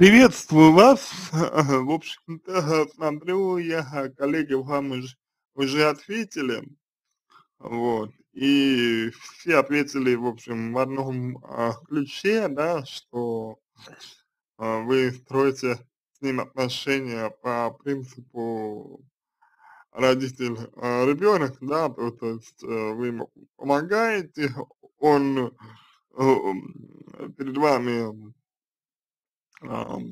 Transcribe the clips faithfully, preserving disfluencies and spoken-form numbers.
Приветствую вас. В общем-то, смотрю, я, коллеги вам уж уже ответили, вот, и все ответили, в общем, в одном а, ключе, да, что а, вы строите с ним отношения по принципу родитель, а, ребенок, да, то, то есть э, вы ему помогаете, он э, м, перед вами ам,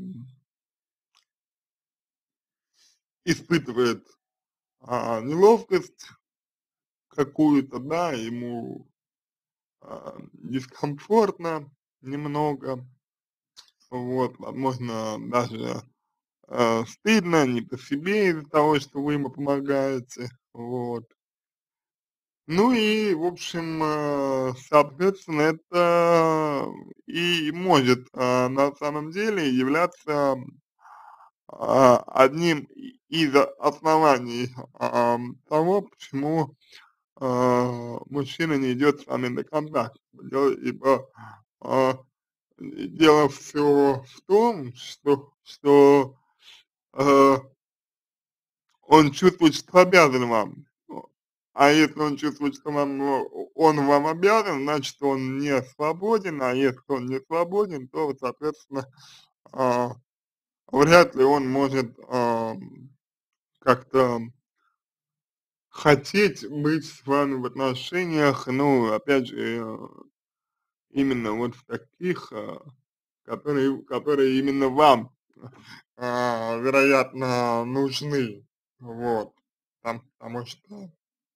испытывает а, неловкость какую-то, да, ему а, дискомфортно немного, вот, возможно, даже а, стыдно не по себе из-за того, что вы ему помогаете, вот. Ну и, в общем, э, соответственно, это и может а, на самом деле являться а, одним и- из оснований а, того, почему а, мужчина не идет с вами на контакт. Дело, ибо а, дело все в том, что, что а, он чувствует, что обязан вам. О, А если он чувствует, что вам, э, он вам обязан, значит, он не свободен, а если он не свободен, то, соответственно, а, вряд ли он может ам, как-то хотеть быть с вами в отношениях, ну, опять же, э, именно вот в таких, а, которые которые именно вам, а, вероятно, нужны. Вот. Там потому что,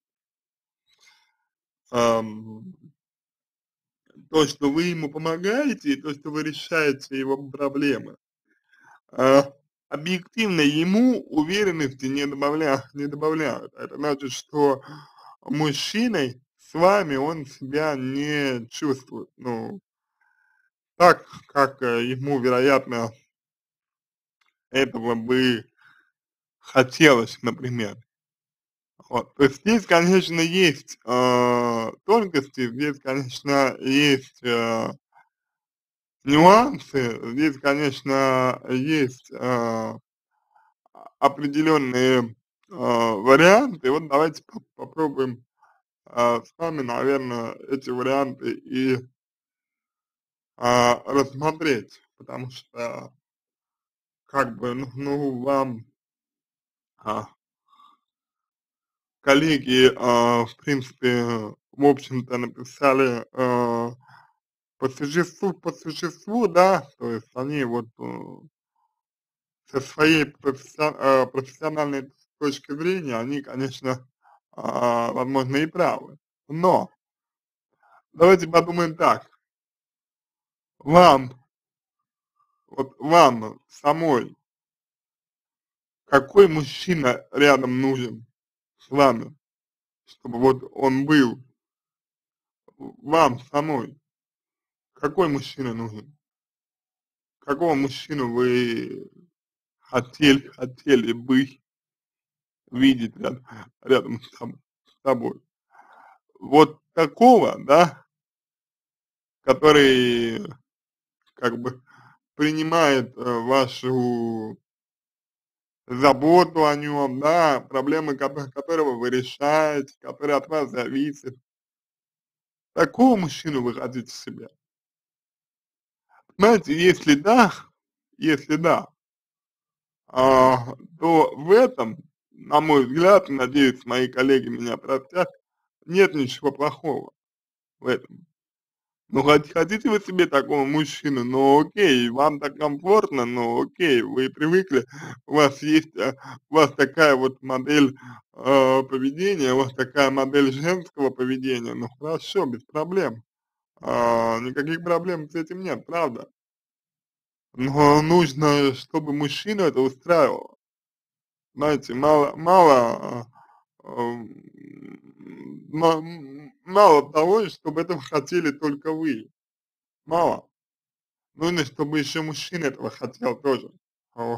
ам, то, что вы ему помогаете, и то, что вы решаете его проблемы, а, объективно ему уверенности не добавля не добавляют. Это значит, что мужчиной с вами он себя не чувствует, ну, так, как, э, ему, вероятно, этого бы хотелось, например. Вот. То есть здесь, конечно, есть э, тонкости, здесь, конечно, есть э, нюансы, здесь, конечно, есть э, определенные э, варианты. Вот давайте по- попробуем э, с вами, наверное, эти варианты и э, рассмотреть, потому что, как бы, ну, ну, вам а, коллеги, а, в принципе, в общем-то, написали э, по существу, по существу, да, то есть они вот э, со своей профессио- э, профессиональной точки зрения, они, конечно, а, возможно, и правы. Но давайте подумаем так, вам, вот вам самой, какой мужчина рядом нужен с вами, чтобы вот он был, вам самой, какой мужчина нужен? Какого мужчину вы хотели, хотели бы видеть рядом, рядом с соб- с собой? Вот такого, да, который как бы принимает э, вашу заботу о нем, да, проблемы, ко- которого вы решаете, который от вас зависит. Такого мужчину вы хотите себе? Знаете, если да, если да, а, то в этом, на мой взгляд, надеюсь, мои коллеги меня простят, нет ничего плохого в этом. Ну, хот хотите вы себе такого мужчину, ну окей, вам так комфортно, ну окей, вы привыкли, у вас есть, э, у вас такая вот модель, э, поведения, у вас такая модель женского поведения, ну хорошо, без проблем, а, никаких проблем с этим нет, правда. Но нужно, чтобы мужчину это устраивало. Знаете, мало мало, а, ам, ма мало того, чтобы этого хотели только вы, мало. Нужно, чтобы еще мужчина этого хотел тоже. Вот.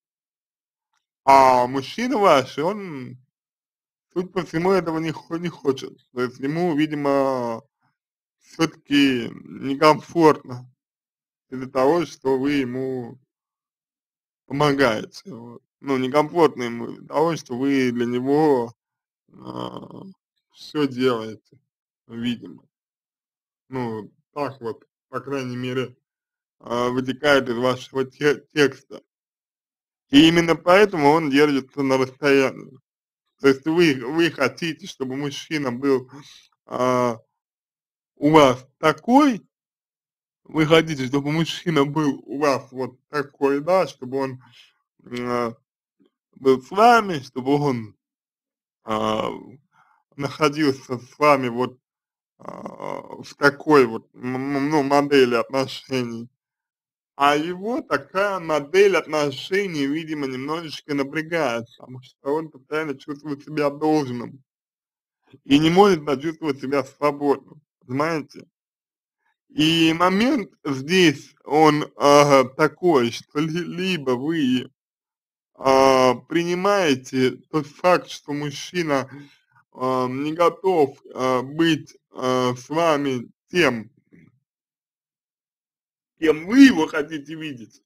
А мужчина ваш, он, судя по всему, этого не, хо- не хочет. То есть ему, видимо, все-таки некомфортно из-за того, что вы ему помогаете, вот. Ну, некомфортно ему из-за того, что вы для него, а, всё делаете, видимо. Ну, так вот, по крайней мере, а, вытекает из вашего те текста. И именно поэтому он держится на расстоянии. То есть вы вы хотите, чтобы мужчина был, а, у вас такой, вы хотите, чтобы мужчина был у вас вот такой, да, чтобы он, м, а, был с вами, чтобы он, а, находился с вами вот, а, в такой вот, м м ну, модели отношений. А его такая модель отношений, видимо, немножечко напрягает, потому что он постоянно чувствует себя должным и не может почувствовать себя свободным, понимаете? И момент здесь, он, а, такой, что ли либо вы, а, принимаете тот факт, что мужчина, а, не готов, а, быть, а, с вами тем кем вы его хотите видеть.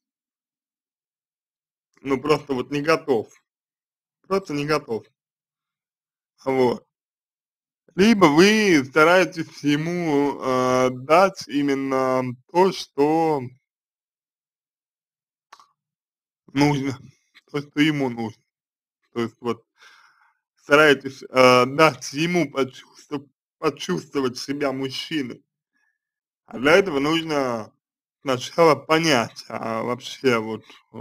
Ну, просто вот не готов, просто не готов. Вот. Либо вы стараетесь ему, а, дать именно то, что нужно, то, что ему нужно. То есть вот стараетесь, а, дать ему почувство почувствовать себя мужчиной. А для этого нужно сначала понять, а вообще вот, э,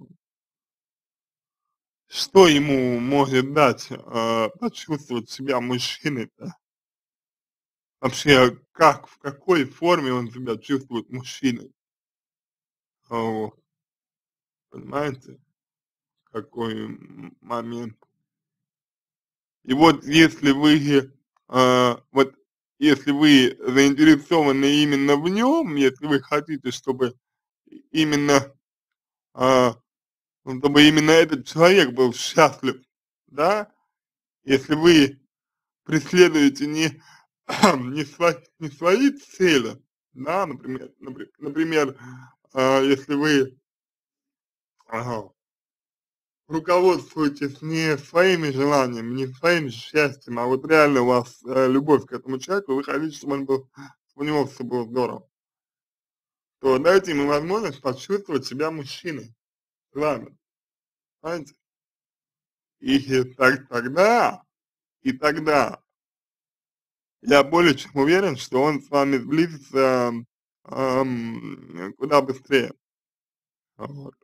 что ему может дать, а, почувствовать себя мужчиной-то. Вообще, как, в какой форме он себя чувствует мужчиной. А, вот. Понимаете, какой м момент. И вот если вы, а, вот если вы заинтересованы именно в нем, если вы хотите, чтобы и именно, а, ну, чтобы именно этот человек был счастлив, да, если вы преследуете не не сво не свои цели, да, например напри например, а, если вы, ага, руководствуетесь не своими желаниями, не своим счастьем, а вот реально у вас, э, любовь к этому человеку, вы хотите, чтобы он был, у него всё было здорово, то дайте ему возможность почувствовать себя мужчиной с вами, понимаете? И так тогда, и тогда я более чем уверен, что он с вами сблизится, ам, куда быстрее. Вот.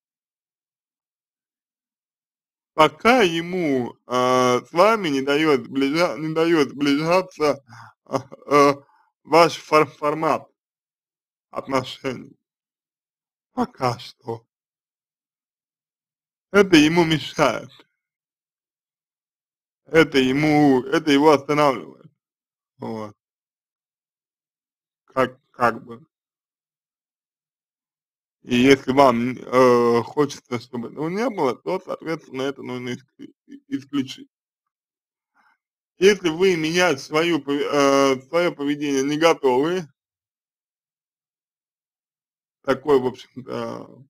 Пока ему, а, с вами не дает сближа не дает сближаться, а, а, ваш фор формат отношений. Пока что. Это ему мешает. Это ему это его останавливает. Вот. Как как бы. И если вам, э, хочется, чтобы этого не было, то, соответственно, это нужно иск исключить. Если вы менять свою пове э, свое поведение не готовы такой, в общем-то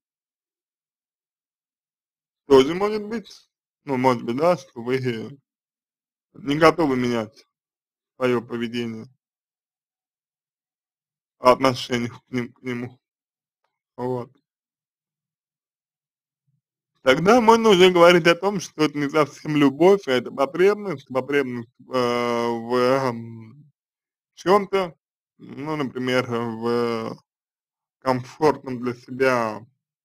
тоже может быть. Ну, может быть, да, что вы не готовы менять свое поведение по отношению к ним к нему. Вот. Тогда можно уже говорить о том, что это не совсем любовь, а это потребность, потребность, э, в, м, чём-то, ну, например, в комфортном для себя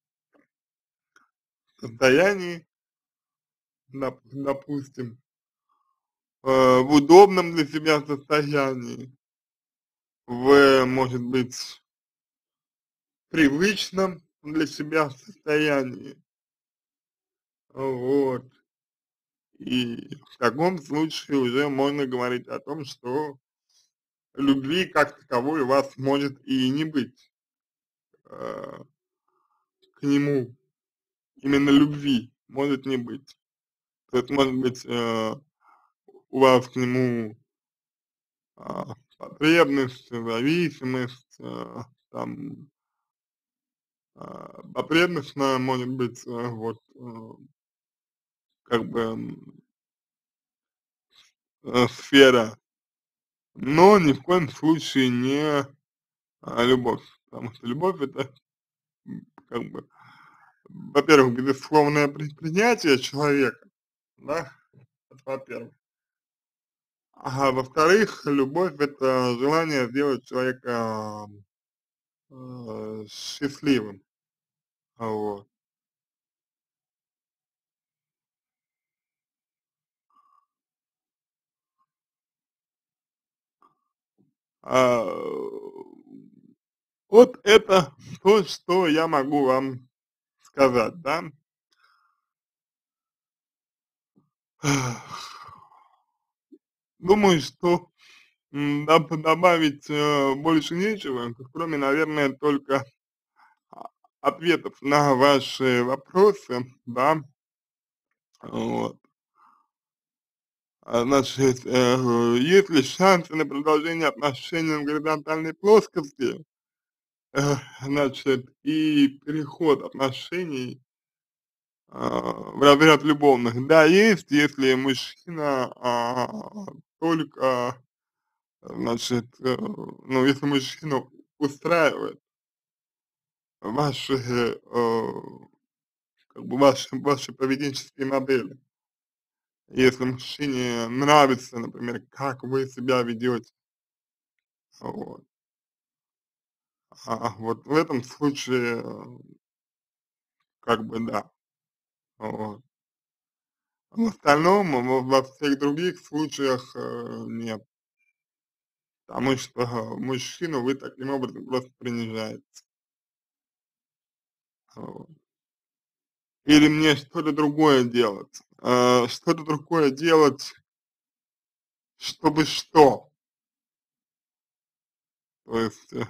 состоянии, доп допустим, э, в удобном для себя состоянии, в, может быть привычном для себя состоянии. Вот. И в таком случае уже можно говорить о том, что любви как таковой у вас может и не быть, э, к нему. Именно любви может не быть. То есть может быть, э, у вас к нему, а, потребность, зависимость, э, там а, потребностная, может быть, э, вот, э, как бы, м, э, сфера, но ни в коем случае не, а, любовь. Потому что любовь — это, м, как бы, во-первых, безусловное при принятие человека, да, это во-первых. А во-вторых, любовь — это желание сделать человека, э, счастливым. Вот. А, вот это то, что я могу вам сказать, да. Думаю, что, м, доб добавить, э, больше нечего, кроме, наверное, только а ответов на ваши вопросы, да. Вот. А, значит, э, есть ли шансы на продолжение отношений в горизонтальной плоскости? Э, значит, и переход отношений, а, в разряд любовных. Да, есть, если мужчина, а, только, значит, э, ну, если мужчину устраивает ваши, э, как бы ваши ваши поведенческие модели. Если мужчине нравится, например, как вы себя ведете, вот. А, вот в этом случае, э, как бы да, вот. В остальном, во во всех других случаях, э, нет. Потому что э, мужчину вы таким образом просто принижаете. Вот. Или мне что-то другое делать? Э, что-то другое делать, чтобы что? То есть, э,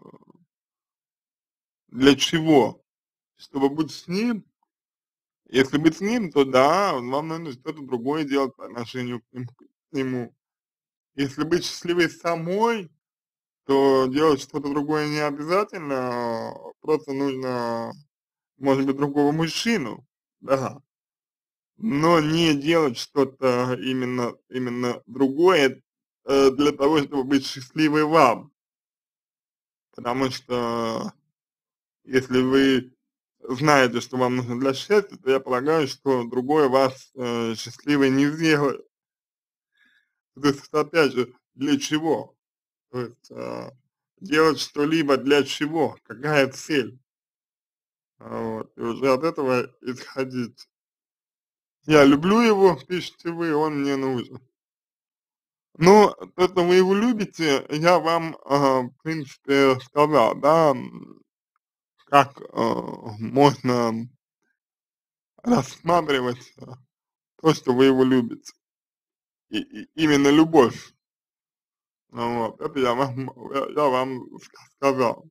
для чего? Чтобы быть с ним? Если быть с ним, то да, вам нужно что-то другое делать по отношению к ним к нему. Если быть счастливой самой, то делать что-то другое не обязательно, а просто нужно, может быть, другого мужчину, да, но не делать что-то именно именно другое, э, для того, чтобы быть счастливой вам. Потому что если вы знаете, что вам нужно для счастья, то я полагаю, что другое вас, э, счастливой не сделает. То есть, опять же, для чего? То есть, а, делать что-либо для чего? Какая цель? А, вот, и уже от этого исходить. Я люблю его, пишите вы, он мне нужен. Но то, что вы его любите, я вам, а, в принципе, сказал, да, м, как, а, можно рассматривать, а, то, что вы его любите. И и именно любовь. Ну вот, это я вам я я вам ска сказал.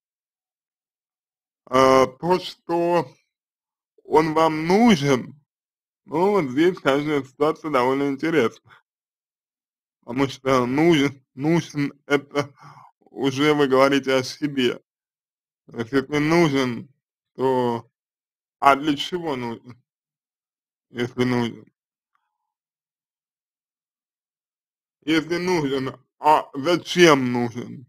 А, то, что он вам нужен, ну, вот здесь, конечно, ситуация довольно интересная. Потому что нужен нужен — это уже вы говорите о себе. То есть если нужен, то а для чего нужен, если нужен? Если нужен, а зачем нужен?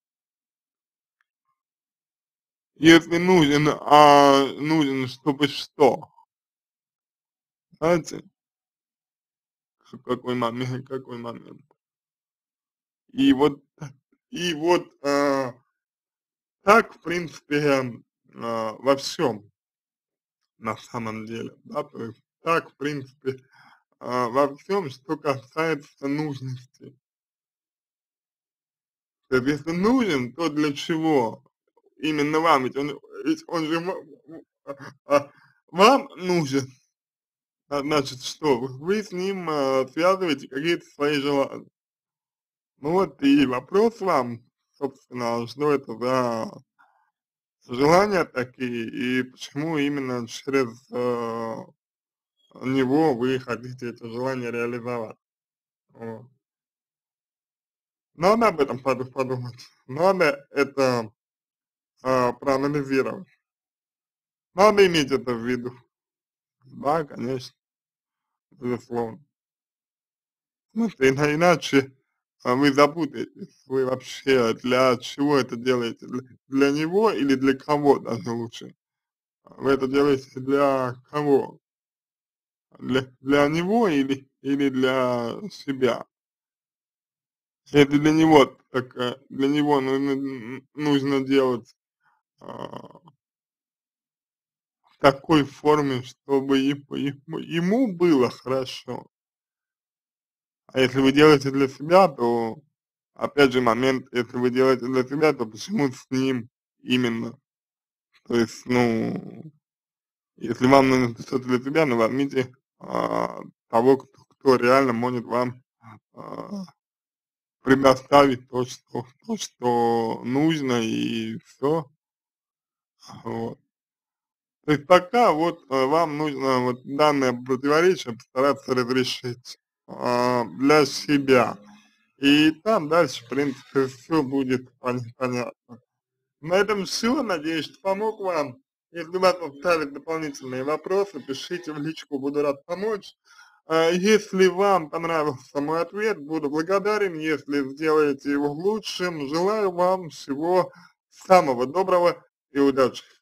Если нужен, а нужен чтобы что? Знаете, к какой момент какой момент? И вот и вот, а, так, в принципе, а, во всем на самом деле, да, то есть так, в принципе, а, во всем, что касается нужности. То есть если нужен, то для чего именно вам? Ведь он ведь он же ва а, а, вам нужен, а значит что? Вы с ним, а, связываете какие-то свои желания. Ну вот и вопрос вам, собственно, что это за желания такие и почему именно через, э, него вы хотите это желание реализовать. Вот. Надо об этом поду подумать, надо это, а, проанализировать. надо иметь это в виду. Да, конечно, безусловно. Потому что ина иначе, а, вы запутаетесь. Вы вообще для чего это делаете? Дл для него или для кого даже лучше? Вы это делаете для кого? Для для него или или для себя? Это для него, так, э, для него нужно н нужно делать, а, в такой форме, чтобы и по ему ему было хорошо. А если вы делаете для себя, то опять же момент, если вы делаете для себя, то почему с ним именно? То есть, ну, если вам нужно что-то для себя, ну, возьмите, а, того, кто кто реально может вам, а, предоставить то, что то, что нужно, и всё. Вот. То есть пока вот, э, вам нужно вот данное противоречие постараться разрешить, а, для себя. И там дальше, в принципе, всё будет пон понятно. На этом всё. Надеюсь, что помог вам. Если у вас остались дополнительные вопросы, пишите в личку, буду рад помочь. А, если вам понравился мой ответ, буду благодарен, если сделаете его лучшим. Желаю вам всего самого доброго и удачи!